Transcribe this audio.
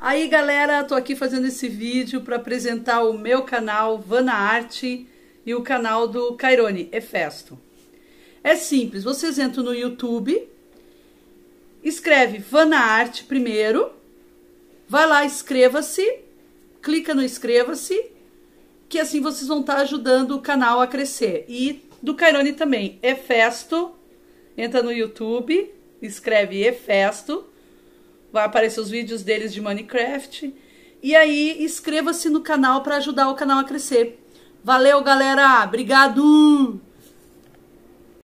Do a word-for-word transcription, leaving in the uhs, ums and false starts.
Aí, galera, tô aqui fazendo esse vídeo para apresentar o meu canal Vana Arte e o canal do Cairone Efesto. É simples, vocês entram no YouTube, escreve Vana Arte primeiro, vai lá, inscreva-se, clica no inscreva-se, que assim vocês vão estar ajudando o canal a crescer. E do Cairone também, Efesto, entra no YouTube, escreve Efesto, vai aparecer os vídeos deles de Minecraft. E aí, inscreva-se no canal para ajudar o canal a crescer. Valeu, galera! Obrigado!